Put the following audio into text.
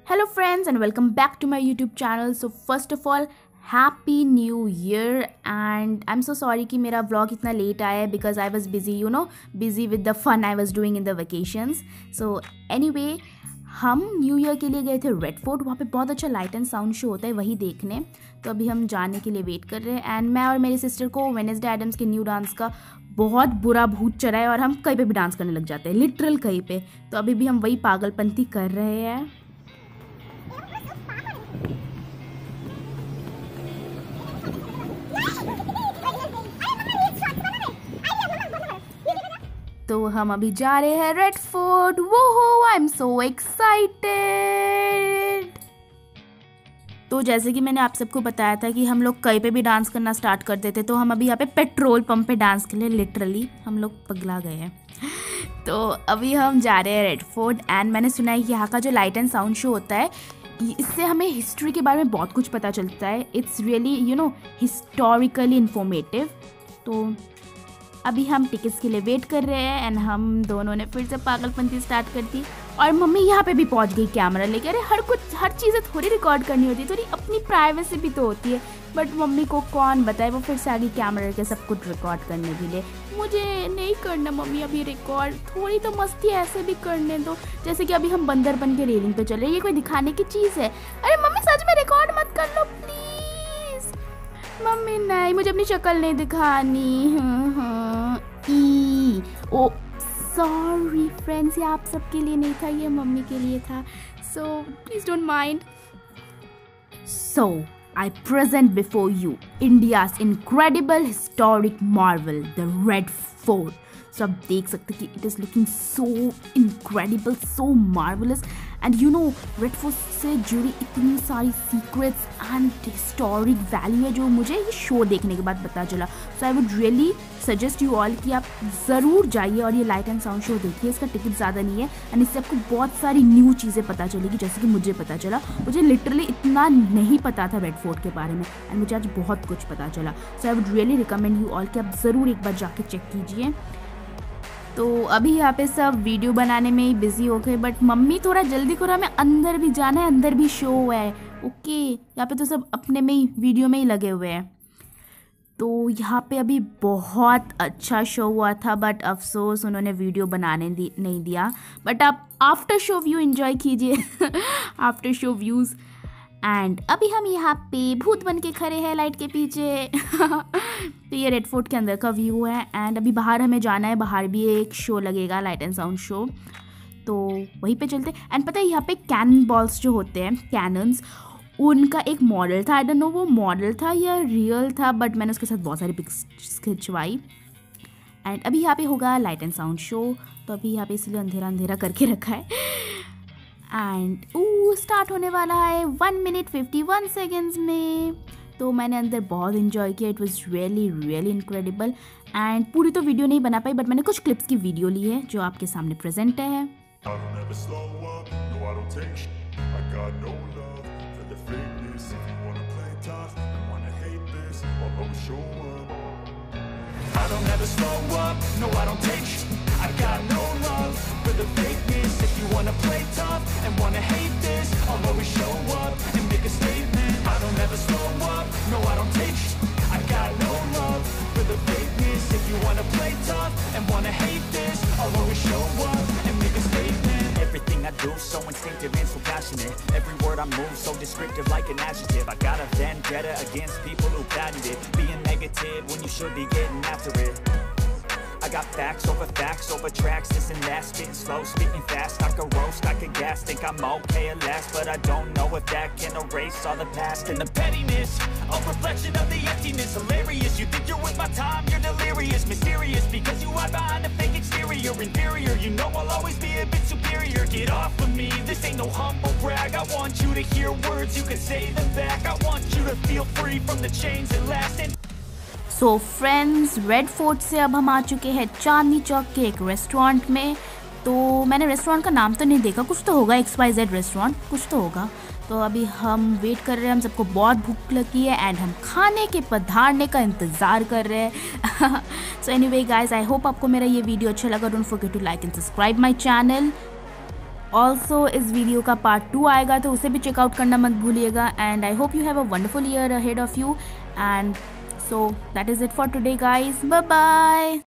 Hello friends and welcome back to my YouTube channel. So first of all, Happy New Year and I'm so sorry कि मेरा vlog इतना late आया है because I was busy with the fun I was doing in the vacations. So anyway, हम new year के लिए गए थे रेड फोर्ट। वहाँ पे बहुत अच्छा लाइट एंड साउंड शो होता है, वही देखने। तो अभी हम जाने के लिए वेट कर रहे हैं एंड मैं और मेरी सिस्टर को वेडनेसडे एडम्स के न्यू डांस का बहुत बुरा भूत चढ़ा है और हम कहीं पे भी डांस करने लग जाते हैं, लिटरल कहीं पे। तो अभी भी हम वही पागलपंती कर रहे हैं। तो हम अभी जा रहे हैं रेड फोर्ट। वो आई एम सो एक्साइटेड। तो जैसे कि मैंने आप सबको बताया था कि हम लोग कहीं पे भी डांस करना स्टार्ट कर देते, तो हम अभी यहाँ पे पेट्रोल पंप पे डांस के लिए लिटरली हम लोग पगला गए हैं। तो अभी हम जा रहे हैं रेड फोर्ट एंड मैंने सुना है यहाँ का जो लाइट एंड साउंड शो होता है, इससे हमें हिस्ट्री के बारे में बहुत कुछ पता चलता है। It's really historically informative. तो अभी हम टिकट्स के लिए वेट कर रहे हैं एंड हम दोनों ने फिर से पागलपंती स्टार्ट कर दी। और मम्मी यहाँ पे भी पहुँच गई कैमरा लेके। अरे हर चीज़ें थोड़ी रिकॉर्ड करनी होती है, थोड़ी अपनी प्राइवेसी भी तो होती है। बट मम्मी को कौन बताए, वो फिर से आगे कैमरा लेके सब कुछ रिकॉर्ड करने के लिए। मुझे नहीं करना मम्मी अभी रिकॉर्ड, थोड़ी तो मस्ती ऐसे भी करने दो। जैसे कि अभी हम बंदर बन के रेलिंग पे चल रहे हैं, ये कोई दिखाने की चीज़ है? अरे मम्मी सच में रिकॉर्ड मत कर लो प्लीज़। मम्मी नहीं, मुझे अपनी शक्ल नहीं दिखानी। ओ सॉरी फ्रेंड्स, ये आप सबके लिए नहीं था, ये मम्मी के लिए था। So please don't mind. So I present before you India's incredible historic marvel, the Red Fort. So आप देख सकते कि it is looking so incredible, so marvelous, and Red Fort से जुड़ी इतनी सारी secrets and historic value है जो मुझे ये शो देखने के बाद पता चला। So I would really suggest you all कि आप ज़रूर जाइए और ये लाइट एंड साउंड शो देखिए। इसका टिकट ज़्यादा नहीं है एंड इससे आपको बहुत सारी न्यू चीज़ें पता चलेगी, जैसे कि मुझे पता चला। मुझे लिटरली इतना नहीं पता था रेड फोर्ट के बारे में एंड मुझे आज बहुत कुछ पता चला। So I would really recommend you all कि आप ज़रूर एक बार जाके चेक कीजिए। तो अभी यहाँ पे सब वीडियो बनाने में ही बिजी हो गए, बट मम्मी थोड़ा जल्दी करो, हमें अंदर भी जाना है, अंदर भी शो है। ओके, यहाँ पे तो सब अपने में ही वीडियो में ही लगे हुए हैं। तो यहाँ पे अभी बहुत अच्छा शो हुआ था, बट अफसोस उन्होंने वीडियो बनाने नहीं दिया। बट आप आफ्टर शो व्यू एंजॉय कीजिए। After show views. एंड अभी हम यहाँ पे भूत बन के खड़े हैं लाइट के पीछे। तो ये रेड फोर्ट के अंदर का व्यू है एंड अभी बाहर हमें जाना है। बाहर भी एक शो लगेगा, लाइट एंड साउंड शो, तो वहीं पे चलते। एंड पता है यहाँ पे कैनन बॉल्स जो होते हैं, कैनन्स, उनका एक मॉडल था। आई डोंट नो वो मॉडल था या रियल था, बट मैंने उसके साथ बहुत सारी पिक्स खिंचवाई। एंड अभी यहाँ पे होगा लाइट एंड साउंड शो, तो अभी यहाँ पे इसलिए अंधेरा अंधेरा करके रखा है। एंड स्टार्ट होने वाला है 1 मिनट 51 सेकेंड्स में। तो मैंने अंदर बहुत इन्जॉय किया। It was really really incredible. And पूरी तो वीडियो नहीं बना पाई, बट मैंने कुछ क्लिप्स की वीडियो ली है जो आपके सामने प्रेजेंट है। I don't ever slow up, no I don't take sh**. I got no love for the fakeness. If you wanna play tough and wanna hate this, I'll always show up and make a statement. I don't ever slow up, no I don't take sh**. I got no love for the fakeness. If you wanna play tough and wanna hate this, I'll always show up and make a statement. Everything I do so instinctive and so passionate. Every word I move so descriptive like an adjective. I got a vendetta against people who patent it. Being negative when you should be getting after it. I got facts over tracks, this and that. Spitting slow, speaking fast, I could roast, I could gas. Think I'm okay at last, but I don't know if that can erase all the past. And the pettiness, a reflection of the emptiness. Hilarious, you think you're worth my time, you're delirious. Mysterious, because you hide behind a fake exterior. Inferior, you know I'll always be a bit superior. Get off of me, this ain't no humble brag. I want you to hear words, you can say them back. I want you to feel free from the chains that last. And so friends, Red Fort से अब हम आ चुके हैं चांदनी चौक के एक restaurant में। तो मैंने रेस्टोरेंट का नाम तो नहीं देखा, कुछ तो होगा, XYZ रेस्टोरेंट कुछ तो होगा। तो अभी हम वेट कर रहे हैं, हम सबको बहुत भूख लगी है एंड हम खाने के पधारने का इंतज़ार कर रहे हैं। So anyway guys, I hope आपको मेरा ये वीडियो अच्छा लगा। Don't forget to like and subscribe my channel. Also इस वीडियो का पार्ट 2 आएगा, तो उसे भी चेकआउट करना मत भूलिएगा। And I hope you have a wonderful year ahead of you. And so that is it for today guys. Bye bye.